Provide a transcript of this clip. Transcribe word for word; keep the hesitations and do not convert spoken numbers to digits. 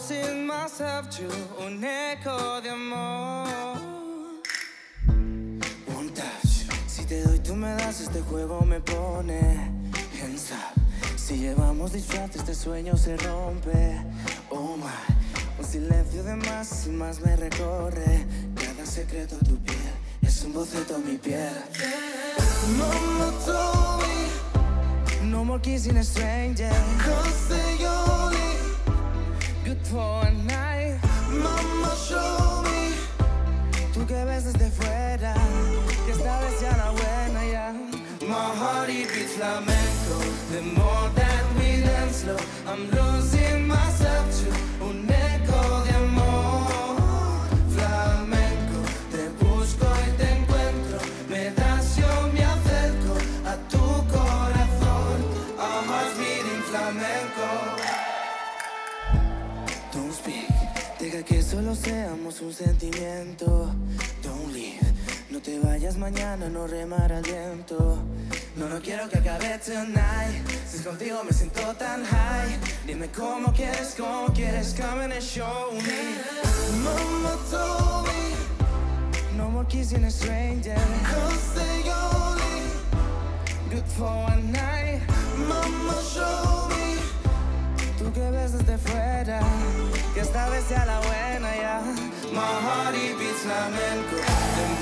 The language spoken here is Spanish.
losing myself to un eco de amor. One touch. Si te doy, tú me das, este juego me pone hands up. Si llevamos disfraz, este sueño se rompe. Oh my. Un silencio de más y más me recorre. Cada secreto tu piel es un boceto mi piel. Mama told me no more kissing a stranger, 'cause they only good for a night. Mama show me tú que ves desde fuera, que esta vez ya la buena ya. My heart it beats flamenco. The more that we dance slow, I'm losing myself to un eco de amor. Flamenco, te busco y te encuentro. Me das, yo me acerco a tu corazón. Our hearts beating flamenco. Don't speak, deja que solo seamos un sentimiento. Don't leave, no te vayas mañana, no remar al viento. No, no quiero que acabe tonight. Si es contigo me siento tan high. Dime cómo quieres, cómo quieres, come and show me. Mama told me no more kissing a stranger, 'cause they only good for a night. Mama show me tú que ves desde fuera, que esta vez sea la buena ya. My heart it beats flamenco.